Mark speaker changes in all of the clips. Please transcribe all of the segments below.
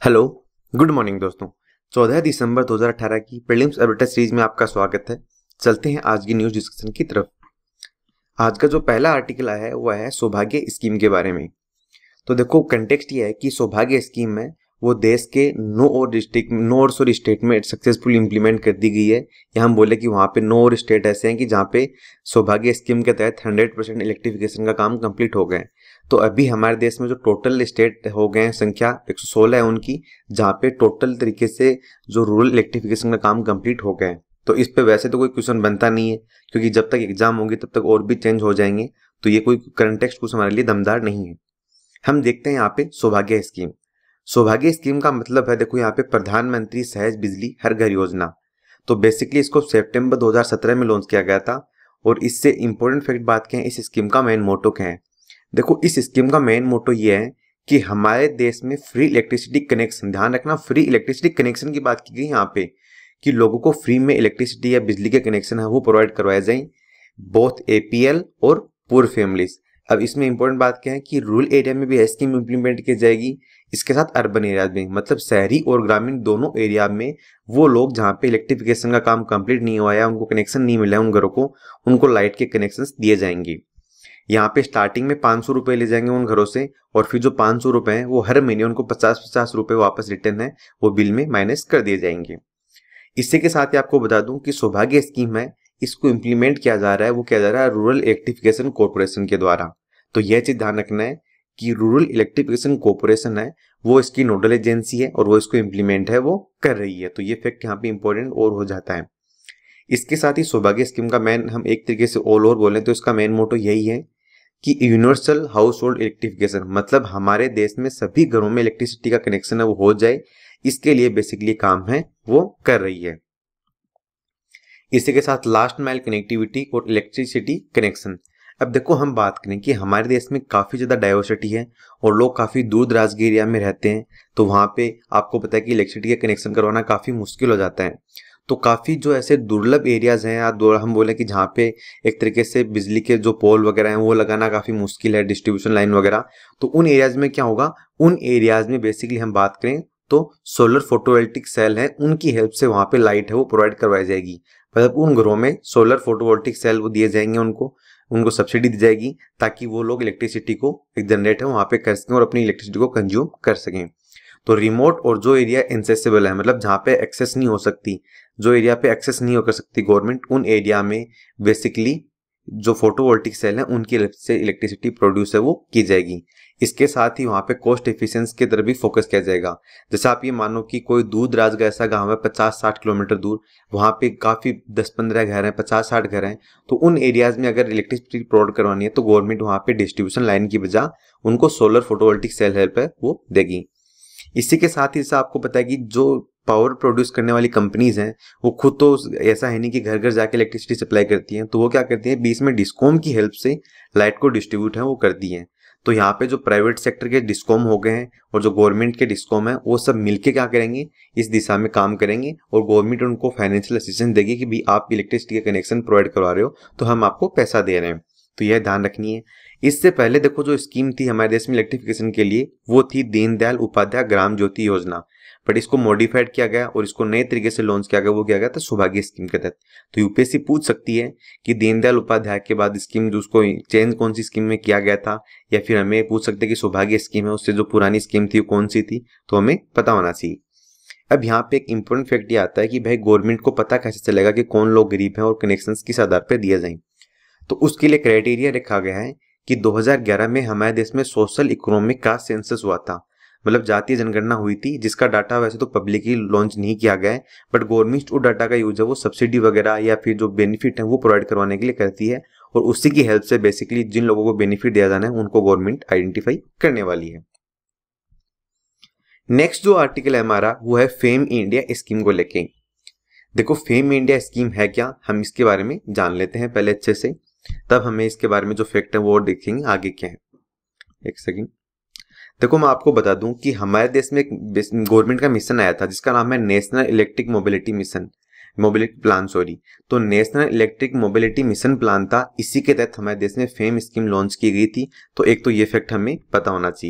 Speaker 1: Hello, good morning दोस्तों। 14 दिसंबर 2018 की prelims update series में आपका स्वागत है। चलते हैं आज की न्यूज डिस्कशन की तरफ। आज का जो पहला आर्टिकल आया है वह है सौभाग्य स्कीम के बारे में। तो देखो, कंटेक्स्ट ये है कि सौभाग्य स्कीम में वो देश के 9 और स्टेट में सक्सेसफुल इंप्लीमेंट कर दी गई है। या हम बोले कि वहाँ पे 9 और स्टेट ऐसे हैं कि जहाँ पे सौभाग्य स्कीम के तहत 100% इलेक्ट्रिफिकेशन का काम कंप्लीट हो गए। तो अभी हमारे देश में जो टोटल स्टेट हो गए हैं संख्या 116 है उनकी, जहाँ पे टोटल तरीके से जो रूरल इलेक्ट्रिफिकेशन का काम कंप्लीट हो गए। तो इस पे वैसे तो कोई क्वेश्चन बनता नहीं है, क्योंकि जब तक एग्जाम होगी तब तक और भी चेंज हो जाएंगे। तो ये कोई करंट टेक्स्ट कुछ हमारे लिए दमदार नहीं है। हम देखते हैं यहाँ पे सौभाग्य स्कीम। सौभाग्य स्कीम का मतलब है, देखो यहाँ पे प्रधानमंत्री सहज बिजली हर घर योजना। तो बेसिकली इसको सितंबर 2017 में लॉन्च किया गया था। और इससे इंपॉर्टेंट फैक्ट बात क्या है, इस स्कीम का मेन मोटो क्या है। देखो, इस स्कीम का मेन मोटो ये है कि हमारे देश में फ्री इलेक्ट्रिसिटी कनेक्शन, ध्यान रखना फ्री इलेक्ट्रिसिटी कनेक्शन की बात की गई यहाँ पे, कि लोगों को फ्री में इलेक्ट्रिसिटी या बिजली के कनेक्शन है वो प्रोवाइड करवाए जाए, बोथ एपीएल और पुअर फैमिलीज। अब इसमें इंपॉर्टेंट बात क्या है कि रूरल एरिया में भी यह स्कीम इंप्लीमेंट की जाएगी, इसके साथ अर्बन एरिया में, मतलब शहरी और ग्रामीण दोनों एरिया में वो लोग जहाँ पे इलेक्ट्रिफिकेशन का काम कंप्लीट नहीं हुआ है, उनको कनेक्शन नहीं मिला है उन घरों को, उनको लाइट के कनेक्शन दिए जाएंगे। यहाँ पे स्टार्टिंग में 500 रुपए ले जाएंगे उन घरों से, और फिर जो 500 रुपए हैं वो हर महीने उनको 50-50 रुपए वापस रिटर्न है वो बिल में माइनस कर दिए जाएंगे। इसी के साथ ही आपको बता दूं कि सौभाग्य स्कीम है, इसको इंप्लीमेंट किया जा रहा है, वो किया जा रहा है रूरल इलेक्ट्रिफिकेशन कॉर्पोरेशन के द्वारा। तो यह चीज ध्यान रखना है कि रूरल इलेक्ट्रिफिकेशन कॉर्पोरेशन है वो इसकी नोडल एजेंसी है और वो इसको इंप्लीमेंट है वो कर रही है। तो ये फैक्ट यहाँ पे इंपॉर्टेंट और हो जाता है। इसके साथ ही सौभाग्य स्कीम का मेन, हम एक तरीके से ऑल ओवर बोलें तो इसका मेन मोटो यही है कि यूनिवर्सल हाउस होल्ड इलेक्ट्रिफिकेशन, मतलब हमारे देश में सभी घरों में इलेक्ट्रिसिटी का कनेक्शन है वो हो जाए, इसके लिए बेसिकली काम है वो कर रही है। इसी के साथ लास्ट माइल कनेक्टिविटी और इलेक्ट्रिसिटी कनेक्शन। अब देखो, हम बात करें कि हमारे देश में काफी ज्यादा डाइवर्सिटी है और लोग काफी दूर दराज के एरिया में रहते हैं, तो वहां पे आपको पता है कि इलेक्ट्रिसिटी का कनेक्शन करवाना काफी मुश्किल हो जाता है। तो काफी जो ऐसे दुर्लभ एरियाज हैं, या हम बोले कि जहाँ पे एक तरीके से बिजली के जो पोल वगैरह हैं वो लगाना काफी मुश्किल है, डिस्ट्रीब्यूशन लाइन वगैरह, तो उन एरियाज में क्या होगा, उन एरियाज में बेसिकली हम बात करें तो सोलर फोटोवोल्टिक सेल है, उनकी हेल्प से वहां पे लाइट है वो प्रोवाइड करवाई जाएगी। मतलब उन घरों में सोलर फोटोवोल्टिक सेल वो दिए जाएंगे, उनको सब्सिडी दी जाएगी, ताकि वो लोग इलेक्ट्रिसिटी को एक जनरेट है वहां पे कर सकें और अपनी इलेक्ट्रिसिटी को कंज्यूम कर सकें। तो रिमोट और जो एरिया इनसेसिबल है, मतलब जहाँ पे एक्सेस नहीं हो सकती, जो एरिया पे एक्सेस नहीं हो कर सकती गवर्नमेंट, उन एरिया में बेसिकली जो फोटोवोल्टिक सेल है उनकी हेल्प से इलेक्ट्रिसिटी प्रोड्यूस है वो की जाएगी। इसके साथ ही वहाँ पे कॉस्ट एफिशिएंसी की तरफ भी फोकस किया जाएगा। जैसे आप ये मानो कि कोई दूर दराज का ऐसा गाँव है 50-60 किलोमीटर दूर, वहाँ पे काफी 10-15 घर हैं, 50-60 घर हैं, तो उन एरियाज में अगर इलेक्ट्रिसिटी प्रोवाइड करवानी है तो गवर्नमेंट वहाँ पे डिस्ट्रीब्यूशन लाइन की बजाय उनको सोलर फोटोवोल्टिक सेल हेल्प है वो देगी। इसी के साथ ही आपको पता है कि जो पावर प्रोड्यूस करने वाली कंपनीज हैं वो खुद तो ऐसा है नहीं कि घर घर जाके इलेक्ट्रिसिटी सप्लाई करती हैं, तो वो क्या करती हैं, बीच में डिस्कॉम की हेल्प से लाइट को डिस्ट्रीब्यूट है वो करती हैं। तो यहाँ पे जो प्राइवेट सेक्टर के डिस्कॉम हो गए हैं और जो गवर्नमेंट के डिस्कॉम है वो सब मिलके क्या करेंगे, इस दिशा में काम करेंगे, और गवर्नमेंट उनको फाइनेंशियल असिस्टेंस देगी कि भाई आप इलेक्ट्रिसिटी के कनेक्शन प्रोवाइड करवा रहे हो तो हम आपको पैसा दे रहे हैं। तो यह ध्यान रखनी है। इससे पहले देखो, जो स्कीम थी हमारे देश में इलेक्ट्रिफिकेशन के लिए वो थी दीनदयाल उपाध्याय ग्राम ज्योति योजना, बट इसको मॉडिफाइड किया गया और इसको नए तरीके से लॉन्च किया गया, वो किया गया था सौभाग्य स्कीम के तहत। तो यूपीएससी पूछ सकती है कि दीनदयाल उपाध्याय के बाद स्कीम जो उसको चेंज कौन सी स्कीम में किया गया था, या फिर हमें पूछ सकते हैं कि सौभाग्य स्कीम है उससे जो पुरानी स्कीम थी वो कौन सी थी, तो हमें पता होना चाहिए। अब यहाँ पे एक इंपॉर्टेंट फैक्ट ये आता है कि भाई गवर्नमेंट को पता कैसे चलेगा कि कौन लोग गरीब हैं और कनेक्शन किस आधार पर दिए जाए। तो उसके लिए क्राइटेरिया रखा गया है कि 2011 में हमारे देश में सोशल इकोनॉमिक कास्ट सेंसस हुआ था, मतलब जातीय जनगणना हुई थी, जिसका डाटा वैसे तो पब्लिकली लॉन्च नहीं किया गया है, बट गवर्नमेंट उस डाटा का यूज है वो सब्सिडी वगैरह या फिर जो बेनिफिट है वो प्रोवाइड करवाने के लिए करती है, और उसी की हेल्प से बेसिकली जिन लोगों को बेनिफिट दिया जाना है उनको गवर्नमेंट आइडेंटिफाई करने वाली है। नेक्स्ट जो आर्टिकल है हमारा वो है फेम इंडिया स्कीम को लेके। देखो, फेम इंडिया स्कीम है क्या, हम इसके बारे में जान लेते हैं पहले अच्छे से, तब हमें इसके बारे में जो फैक्ट है वो देखेंगे आगे क्या है। एक सेकंड। देखो, मैं आपको बता दूं कि हमारे देश में एक गवर्नमेंट का मिशन आया था जिसका नाम है national electric mobility mission, mobility plan sorry. तो national electric mobility mission plan था, इसी के तहत हमारे देश में फेम स्कीम लॉन्च की गई थी। तो एक तो ये फैक्ट हमें पता होना चाहिए।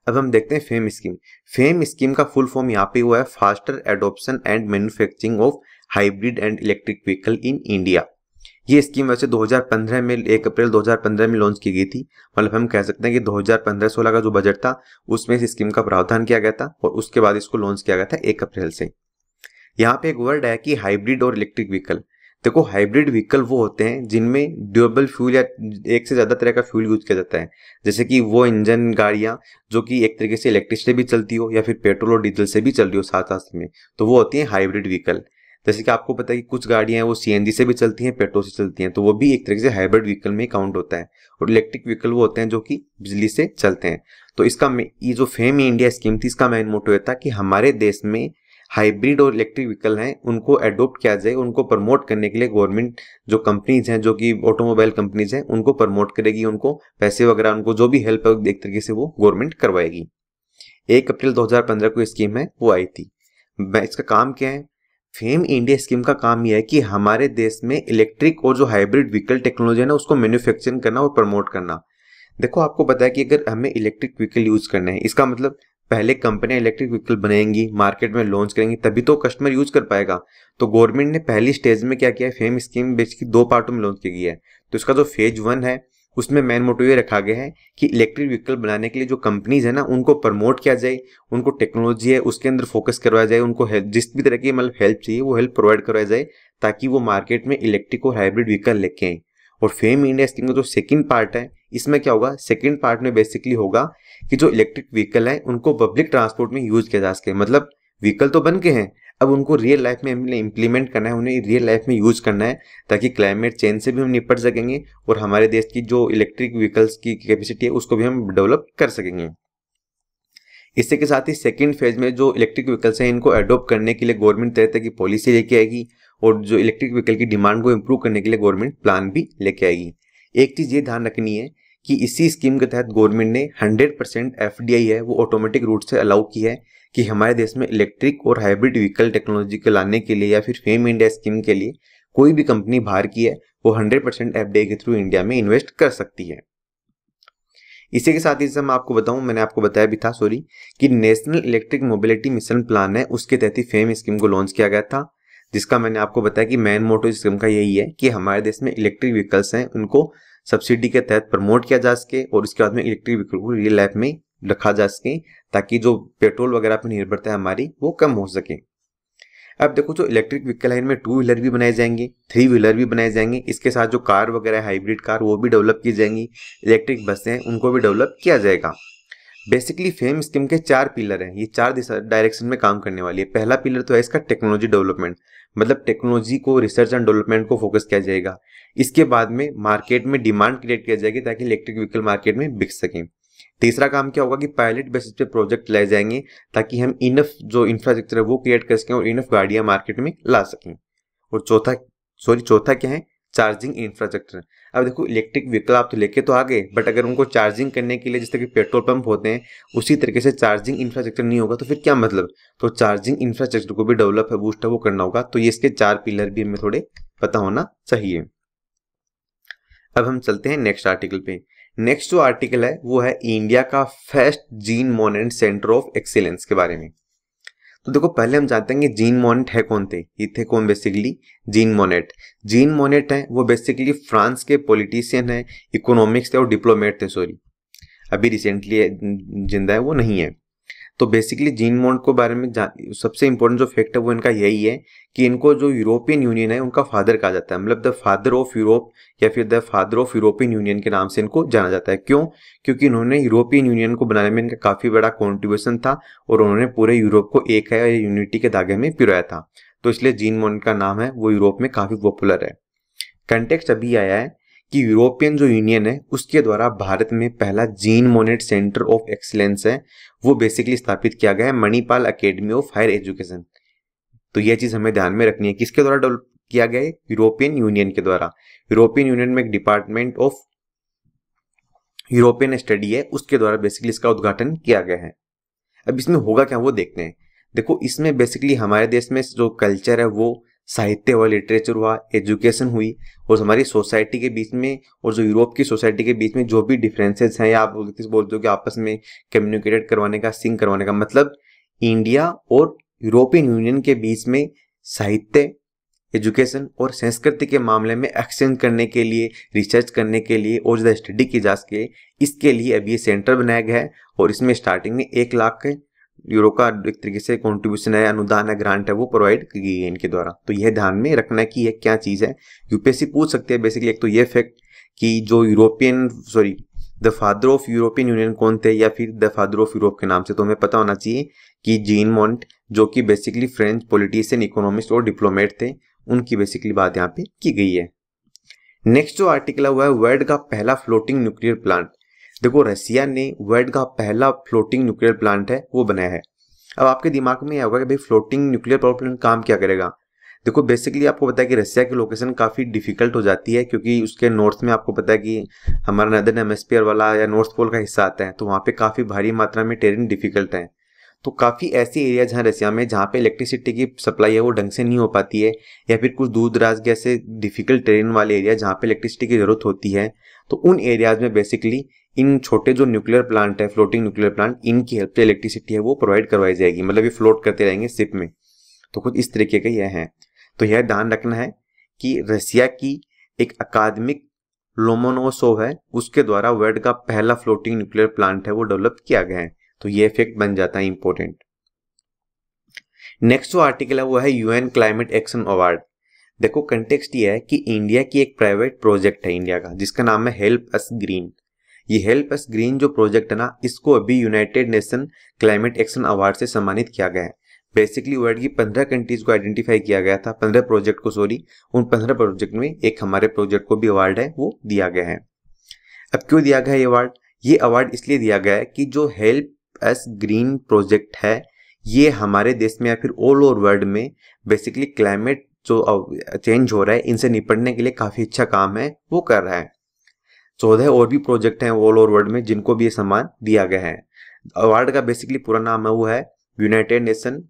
Speaker 1: अब हम देखते हैं फेम स्कीम। फेम स्कीम का फुल फॉर्म यहाँ पे हुआ है faster adoption and manufacturing of hybrid and electric vehicle in India. ये स्कीम वैसे 2015 में 1 अप्रैल 2015 में लॉन्च की गई थी। मतलब हम कह सकते हैं कि 2015-16 का जो बजट था उसमें इस स्कीम का प्रावधान किया गया था और उसके बाद इसको लॉन्च किया गया था 1 अप्रैल से। यहाँ पे एक वर्ड है कि हाइब्रिड और इलेक्ट्रिक व्हीकल। देखो हाइब्रिड व्हीकल वो होते हैं जिनमें ड्यूरेबल फ्यूल या एक से ज्यादा तरह का फ्यूल यूज किया जाता है, जैसे कि वो इंजन गाड़ियां जो कि एक तरीके से इलेक्ट्रिक से भी चलती हो या फिर पेट्रोल और डीजल से भी चल रही हो साथ साथ में, तो वो होती है हाइब्रिड व्हीकल। जैसे कि आपको पता है कि कुछ गाड़ियां हैं वो सीएनजी से भी चलती हैं, पेट्रोल से चलती हैं, तो वो भी एक तरीके से हाइब्रिड व्हीकल में काउंट होता है। और इलेक्ट्रिक व्हीकल वो होते हैं जो कि बिजली से चलते हैं। तो इसका ये जो फेम इंडिया स्कीम थी इसका मेन मोटो था कि हमारे देश में हाइब्रिड और इलेक्ट्रिक व्हीकल हैं उनको अडॉप्ट किया जाए, उनको प्रमोट करने के लिए गवर्नमेंट जो कंपनीज हैं जो कि ऑटोमोबाइल कंपनीज हैं उनको प्रमोट करेगी, उनको पैसे वगैरह उनको जो भी हेल्प है एक तरीके से वो गवर्नमेंट करवाएगी। 1 अप्रैल 2015 को स्कीम है वो आई थी। इसका काम क्या है? फेम इंडिया स्कीम का काम यह है कि हमारे देश में इलेक्ट्रिक और जो हाइब्रिड व्हीकल टेक्नोलॉजी है ना उसको मैन्युफैक्चरिंग करना और प्रमोट करना। देखो आपको पता है कि अगर हमें इलेक्ट्रिक व्हीकल यूज करना है, इसका मतलब पहले कंपनियां इलेक्ट्रिक व्हीकल बनाएंगी, मार्केट में लॉन्च करेंगी, तभी तो कस्टमर यूज कर पाएगा। तो गवर्नमेंट ने पहली स्टेज में क्या किया है, फेम स्कीम बेसिकली 2 पार्टों में लॉन्च की गई है। तो इसका जो फेज 1 है उसमें मेन मोटिव ये रखा गया है कि इलेक्ट्रिक व्हीकल बनाने के लिए जो कंपनीज है ना उनको प्रमोट किया जाए, उनको टेक्नोलॉजी है उसके अंदर फोकस करवाया जाए, उनको जिस भी तरह की मतलब हेल्प चाहिए वो हेल्प प्रोवाइड करवाया जाए ताकि वो मार्केट में इलेक्ट्रिक और हाइब्रिड व्हीकल लेके आए। और फेम इंडिया स्कीम का जो सेकंड पार्ट है इसमें क्या होगा, सेकंड पार्ट में बेसिकली होगा कि जो इलेक्ट्रिक व्हीकल है उनको पब्लिक ट्रांसपोर्ट में यूज किया जा सके। मतलब व्हीकल तो बन के हैं, अब उनको रियल लाइफ में हमने इंप्लीमेंट करना है, उन्हें रियल लाइफ में यूज करना है ताकि क्लाइमेट चेंज से भी हम निपट सकेंगे और हमारे देश की जो इलेक्ट्रिक व्हीकल्स की कैपेसिटी है उसको भी हम डेवलप कर सकेंगे। इससे के साथ ही सेकंड फेज में जो इलेक्ट्रिक व्हीकल्स हैं इनको अडॉप्ट करने के लिए गवर्नमेंट तरह तरह की पॉलिसी लेके आएगी और जो इलेक्ट्रिक व्हीकल की डिमांड को इम्प्रूव करने के लिए गवर्नमेंट प्लान भी लेके आएगी। एक चीज ये ध्यान रखनी है कि इसी स्कीम के तहत गवर्नमेंट ने 100% एफडीआई है वो ऑटोमेटिक रूट से अलाउ की है कि हमारे देश में इलेक्ट्रिक और हाइब्रिड व्हीकल टेक्नोलॉजी को लाने के लिए या फिर फेम इंडिया स्कीम के लिए कोई भी कंपनी बाहर की है वो 100% एफडीआई के थ्रू इंडिया में इन्वेस्ट कर सकती है। इसी के साथ ही मैं आपको बताऊं, मैंने आपको बताया भी था कि national electric mobility mission plan है उसके तहत ही फेम स्कीम को लॉन्च किया गया था, जिसका मैंने आपको बताया कि मेन मोटो स्कीम का यही है कि हमारे देश में इलेक्ट्रिक व्हीकल्स हैं उनको सब्सिडी के तहत प्रमोट किया जा सके और उसके बाद में इलेक्ट्रिक व्हीकल को रियल लाइफ में रखा जा सके ताकि जो पेट्रोल वगैरह पर निर्भरता है हमारी वो कम हो सके। अब देखो जो इलेक्ट्रिक व्हीकल है इनमें 2 व्हीलर भी बनाए जाएंगे, 3 व्हीलर भी बनाए जाएंगे, इसके साथ जो कार वगैरह हाइब्रिड कार वो भी डेवलप की जाएंगी, इलेक्ट्रिक बसें उनको भी डेवलप किया जाएगा। बेसिकली फेम स्कीम के 4 पिलर हैं, ये 4 डायरेक्शन में काम करने वाली है। पहला पिलर तो है इसका टेक्नोलॉजी डेवलपमेंट, मतलब टेक्नोलॉजी को रिसर्च एंड डेवलपमेंट को फोकस किया जाएगा। इसके बाद में मार्केट में डिमांड क्रिएट किया जाएगी ताकि इलेक्ट्रिक व्हीकल मार्केट में बिक सकें। तीसरा काम क्या होगा कि पायलट बेसिस पे प्रोजेक्ट लाए जाएंगे ताकि हम इनफ जो इंफ्रास्ट्रक्चर है वो क्रिएट कर सकें और इनफ गाड़ियां मार्केट में ला सकें। और चौथा क्या है, चार्जिंग इंफ्रास्ट्रक्चर। अब देखो इलेक्ट्रिक व्हीकल आप तो लेके तो आ गए, बट अगर उनको चार्जिंग करने के लिए जैसे कि पेट्रोल पंप होते हैं उसी तरीके से चार्जिंग इंफ्रास्ट्रक्चर नहीं होगा तो फिर क्या मतलब। तो चार्जिंग इंफ्रास्ट्रक्चर को भी डेवलप है बूस्ट है वो करना होगा। तो ये इसके 4 पिलर भी हमें थोड़े पता होना चाहिए। अब हम चलते हैं नेक्स्ट आर्टिकल पे। नेक्स्ट जो आर्टिकल है वो है इंडिया का first Jean Monnet centre of excellence के बारे में। तो देखो पहले हम जानते हैं कि जीन मोनेट है कौन थे। ये थे कौन basically, Jean Monnet. Jean Monnet है वो बेसिकली फ्रांस के पॉलिटिशियन है, इकोनॉमिक्स थे और डिप्लोमेट थे, अभी रिसेंटली जिंदा है वो नहीं है। तो बेसिकली जीन मोनेट को बारे में सबसे इंपॉर्टेंट जो फैक्ट है वो इनका यही है कि इनको जो यूरोपियन यूनियन है उनका फादर कहा जाता है, मतलब द फादर ऑफ यूरोप या फिर the father of European Union के नाम से इनको जाना जाता है। क्यों? क्योंकि इन्होंने यूरोपियन यूनियन को बनाने में इनका काफी बड़ा कॉन्ट्रीब्यूशन था और उन्होंने पूरे यूरोप को एक है यूनिटी के धागे में पिरोया था। तो इसलिए जीन मोनेट का नाम है वो यूरोप में काफी पॉपुलर है। कंटेक्स्ट अभी आया है कि यूरोपियन जो यूनियन है उसके द्वारा भारत में पहला Jean Monnet centre of excellence है वो बेसिकली स्थापित किया गया है Manipal academy of higher education. तो यह चीज हमें ध्यान में रखनी है, किसके द्वारा डेवलप किया गया है, यूरोपियन यूनियन के द्वारा। यूरोपियन यूनियन में एक डिपार्टमेंट ऑफ यूरोपियन स्टडी है उसके द्वारा बेसिकली इसका उद्घाटन किया गया है। अब इसमें होगा क्या वो देखते हैं। देखो इसमें बेसिकली हमारे देश में जो कल्चर है वो साहित्य हुआ, लिटरेचर हुआ, एजुकेशन हुई, और हमारी सोसाइटी के बीच में और जो यूरोप की सोसाइटी के बीच में जो भी डिफरेंसेस हैं, या आप बोलते हो कि आपस में कम्युनिकेट करवाने का, सिंक करवाने का, मतलब इंडिया और यूरोपियन यूनियन के बीच में साहित्य, एजुकेशन और संस्कृति के मामले में एक्सचेंज करने के लिए, रिसर्च करने के लिए और ज़्यादा स्टडी की जा सके, इसके लिए अभी ये सेंटर बनाया गया है। और इसमें स्टार्टिंग में 1 लाख यूरो का एक तरीके से कॉन्ट्रीब्यूशन है, अनुदान है, ग्रांट है, वो प्रोवाइड की गई है इनके द्वारा। तो यह ध्यान में रखना है कि ये क्या चीज़ है। यूपीएससी पूछ सकते हैं बेसिकली। एक तो ये फैक्ट कि जो the father of European Union कौन थे, या फिर द फादर ऑफ यूरोप के नाम से तो हमें पता होना चाहिए कि जीन मोंट, जो कि बेसिकली फ्रेंच पॉलिटिशियन, इकोनॉमिस्ट और डिप्लोमेट थे, उनकी बेसिकली बात यहाँ पे की गई है। नेक्स्ट जो आर्टिकल है वो है वर्ल्ड का पहला फ्लोटिंग न्यूक्लियर प्लांट। देखो, रसिया ने वर्ल्ड का पहला फ्लोटिंग न्यूक्लियर प्लांट है वो बनाया है। अब आपके दिमाग में यह होगा कि भाई फ्लोटिंग न्यूक्लियर पावर प्लांट काम क्या करेगा। देखो, बेसिकली आपको पता है कि रसिया की लोकेशन काफ़ी डिफिकल्ट हो जाती है, क्योंकि उसके नॉर्थ में आपको पता है कि हमारा नदर्न हेमिस्फीयर वाला या नॉर्थ पोल का हिस्सा आता है, तो वहाँ पे काफ़ी भारी मात्रा में टेरेन डिफिकल्ट है। तो काफ़ी ऐसी एरियाज हैं रसिया में जहाँ पे इलेक्ट्रिसिटी की सप्लाई है वो ढंग से नहीं हो पाती है, या फिर कुछ दूर दराज के ऐसे डिफिकल्ट टेरेन वाले एरिया जहाँ पे इलेक्ट्रिसिटी की ज़रूरत होती है। तो उन एरियाज में बेसिकली इन छोटे जो न्यूक्लियर प्लांट है, फ्लोटिंग न्यूक्लियर प्लांट, इनकी हेल्प से इलेक्ट्रिसिटी है वो प्रोवाइड करवाई जाएगी, मतलब ये फ्लोट करते रहेंगे शिप में। तो कुछ इस तरीके का यह है। तो यह ध्यान रखना है कि रसिया की एक अकादमिक लोमोनोसोव है, उसके द्वारा वर्ल्ड का पहला फ्लोटिंग न्यूक्लियर प्लांट है वो डेवलप किया गया है। तो ये इफेक्ट बन जाता है इंपॉर्टेंट। नेक्स्ट जो आर्टिकल है वो है यूएन क्लाइमेट एक्शन अवार्ड। देखो, कंटेक्स्ट ये है कि इंडिया की एक प्राइवेट प्रोजेक्ट है इंडिया का, जिसका नाम है हेल्प अस ग्रीन। ये हेल्प अस ग्रीन जो प्रोजेक्ट है ना, इसको अभी United Nation climate action Award से सम्मानित किया गया है। बेसिकली वर्ल्ड की 15 कंट्रीज को आइडेंटिफाई किया गया था, 15 प्रोजेक्ट को, सॉरी, उन 15 प्रोजेक्ट में एक हमारे प्रोजेक्ट को भी अवार्ड है वो दिया गया है। अब क्यों दिया गया है ये अवार्ड? ये अवार्ड इसलिए दिया गया है कि जो हेल्प अस ग्रीन प्रोजेक्ट है, ये हमारे देश में या फिर ऑल ओवर वर्ल्ड में बेसिकली क्लाइमेट जो चेंज हो रहा है, इनसे निपटने के लिए काफ़ी अच्छा काम है वो कर रहा है। 14 और भी प्रोजेक्ट हैं ऑल ओवर वर्ल्ड में जिनको भी ये सम्मान दिया गया है। अवार्ड का बेसिकली पूरा नाम है वो है United Nation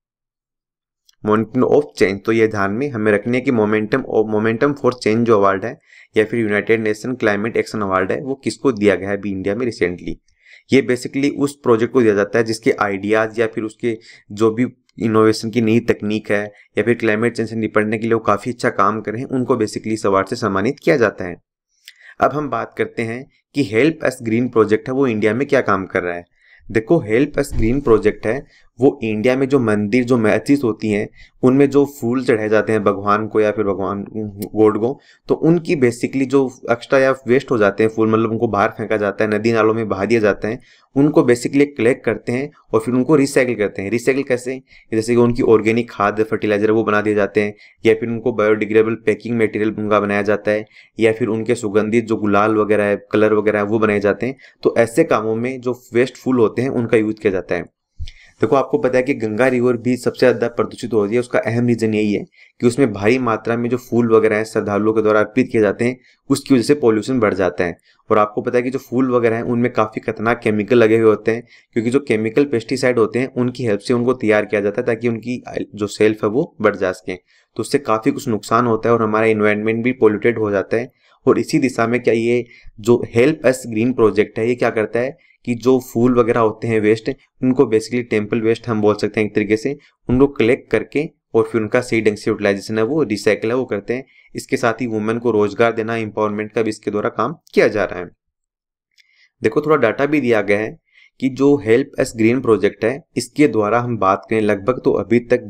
Speaker 1: momentum of change. तो ये ध्यान में हमें रखने है कि मोमेंटम फॉर चेंज जो अवार्ड है, या फिर United Nation climate action award है, वो किसको दिया गया है अभी इंडिया में रिसेंटली। ये बेसिकली उस प्रोजेक्ट को दिया जाता है जिसके आइडियाज़ या फिर उसके जो भी इनोवेशन की नई तकनीक है, या फिर क्लाइमेट चेंज से निपटने के लिए वो काफ़ी अच्छा काम करें, उनको बेसिकली इस अवार्ड से सम्मानित किया जाता है। अब हम बात करते हैं कि हेल्प अस ग्रीन प्रोजेक्ट है वो इंडिया में क्या काम कर रहा है। देखो, हेल्प अस ग्रीन प्रोजेक्ट है वो इंडिया में जो मंदिर, जो मैसेज होती हैं, उनमें जो फूल चढ़ाए जाते हैं भगवान को या फिर भगवान गॉड को, तो उनकी बेसिकली जो एक्स्ट्रा या वेस्ट हो जाते हैं फूल, मतलब उनको बाहर फेंका जाता है, नदी नालों में बहा दिया जाता है, उनको बेसिकली कलेक्ट करते हैं और फिर उनको रिसाइकिल करते हैं। रिसाइकिल कैसे? जैसे कि उनकी ऑर्गेनिक खाद, फर्टिलाइजर वो बना दिए जाते हैं, या फिर उनको बायोडिग्रेडेबल पैकिंग मटेरियल उनका बनाया जाता है, या फिर उनके सुगंधित जो गुलाल वगैरह है, कलर वगैरह है, वो बनाए जाते हैं। तो ऐसे कामों में जो वेस्ट फूल होते हैं उनका यूज किया जाता है। देखो, आपको पता है कि गंगा रिवर भी सबसे ज़्यादा प्रदूषित हो रही है। उसका अहम रीज़न यही है कि उसमें भारी मात्रा में जो फूल वगैरह हैं श्रद्धालुओं के द्वारा अर्पित किए जाते हैं, उसकी वजह से पॉल्यूशन बढ़ जाता है। और आपको पता है कि जो फूल वगैरह हैं उनमें काफ़ी खतरनाक केमिकल लगे हुए होते हैं, क्योंकि जो केमिकल पेस्टिसाइड होते हैं उनकी हेल्प से उनको तैयार किया जाता है ताकि उनकी जो सेल्फ है वो बढ़ जा सके। तो उससे काफ़ी कुछ नुकसान होता है और हमारा इन्वायरमेंट भी पोल्यूटेड हो जाता है। और इसी दिशा में क्या ये जो हेल्प अस ग्रीन प्रोजेक्ट है, ये क्या करता है कि जो फूल वगैरह होते हैं वेस्ट, उनको बेसिकली टेम्पल वेस्ट हम बोल सकते हैं एक तरीके से, उनको कलेक्ट करके और फिर उनका सही ढंग से यूटिलाइजेशन है वो रिसाइकिल है वो करते हैं। इसके साथ ही वुमेन को रोजगार देना, एम्पावरमेंट का भी इसके द्वारा काम किया जा रहा है। देखो, थोड़ा डाटा भी दिया गया है कि जो हेल्प अस ग्रीन प्रोजेक्ट है, इसके द्वारा हम बात करें लगभग तो अभी तक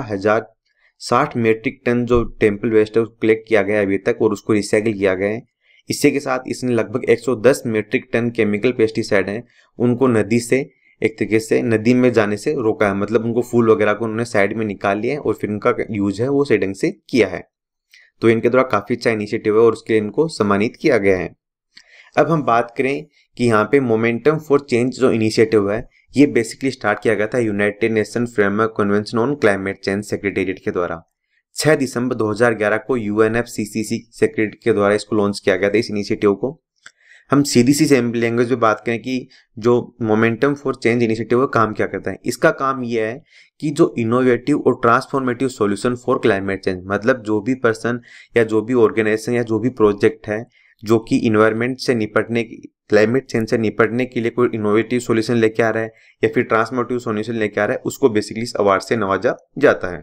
Speaker 1: 11,060 मेट्रिक टन जो टेम्पल वेस्ट है उसको कलेक्ट किया गया है अभी तक और उसको रिसाइकिल किया गया है। इससे के साथ इसने लगभग 110 मेट्रिक टन केमिकल पेस्टिसाइड हैं उनको नदी से एक तरीके से नदी में जाने से रोका है, मतलब उनको फूल वगैरह को उन्होंने साइड में निकाल लिया है और फिर उनका यूज है वो सही ढंग से किया है। तो इनके द्वारा काफ़ी अच्छा इनिशिएटिव है और उसके लिए इनको सम्मानित किया गया है। अब हम बात करें कि यहाँ पे मोमेंटम फॉर चेंज जो इनिशिएटिव है, ये बेसिकली स्टार्ट किया गया था United Nation framework convention on climate change secretariat के द्वारा। 6 दिसंबर 2011 को UNFCCC सेक्रेटरी के द्वारा इसको लॉन्च किया गया था, इस इनिशिएटिव को। हम सीधी सी सिंपल लैंग्वेज में बात करें कि जो मोमेंटम फॉर चेंज इनिशिएटिव का काम क्या करता है, इसका काम यह है कि जो इनोवेटिव और transformative solution for climate change, मतलब जो भी पर्सन या जो भी ऑर्गेनाइजेशन या जो भी प्रोजेक्ट है जो कि इन्वायरमेंट से निपटने, क्लाइमेट चेंज से निपटने के लिए कोई इनोवेटिव सॉल्यूशन लेके आ रहा है या फिर ट्रांसफॉर्मेटिव सॉल्यूशन लेके आ रहा है, उसको बेसिकली इस अवार्ड से नवाजा जाता है।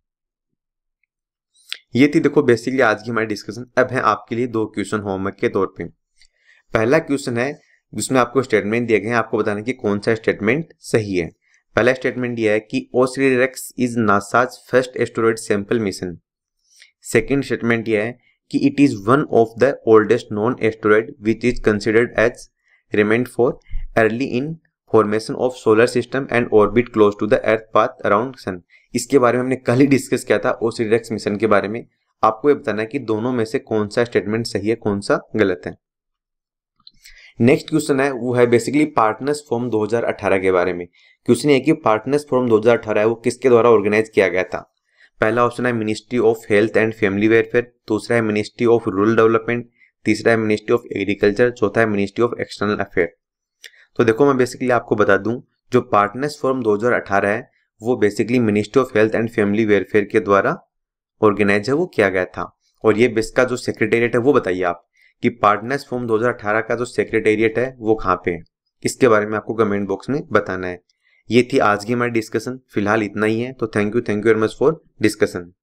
Speaker 1: ये थी देखो बेसिकली आज की हमारी डिस्कशन। अब है आपके लिए 2 क्वेश्चन होमवर्क के तौर पे। पहला क्वेश्चन है जिसमें आपको स्टेटमेंट दिए गए हैं, आपको बताना कि कौन सा स्टेटमेंट सही है। पहला स्टेटमेंट यह है कि Osiris is NASA's first asteroid sample mission. Second statement यह है कि it is one of the oldest known asteroid which is considered as remained for early in formation of solar system and orbit close to the earth path around sun. इसके बारे में हमने कल ही discuss किया था ओसिरिस मिशन के बारे में। आपको ये बताना है कि दोनों में से कौन सा स्टेटमेंट सही है, कौन सा गलत है। नेक्स्ट क्वेश्चन है वो है बेसिकली पार्टनर्स फोरम 2018 के बारे में। क्वेश्चन है कि पार्टनर्स फोरम 2018 है वो किसके द्वारा ऑर्गेनाइज किया गया था। पहला ऑप्शन है ministry of health and family welfare, दूसरा है मिनिस्ट्री ऑफ रूरल डेवलपमेंट, तीसरा है मिनिस्ट्री ऑफ एग्रीकल्चर, चौथा है मिनिस्ट्री ऑफ एक्सटर्नल अफेयर। तो देखो मैं बेसिकली आपको बता दूं, जो पार्टनर्स फोरम 2018 है वो basically ministry of health and family welfare के द्वारा ऑर्गेनाइज है वो किया गया था। और ये इसका जो सेक्रेटेरिएट है वो बताइए आप कि पार्टनर्स फोरम 2018 का जो सेक्रेटेरिएट है वो कहाँ पे है, इसके बारे में आपको कमेंट बॉक्स में बताना है। ये थी आज की हमारी डिस्कशन, फिलहाल इतना ही है। तो thank you very much for discussion.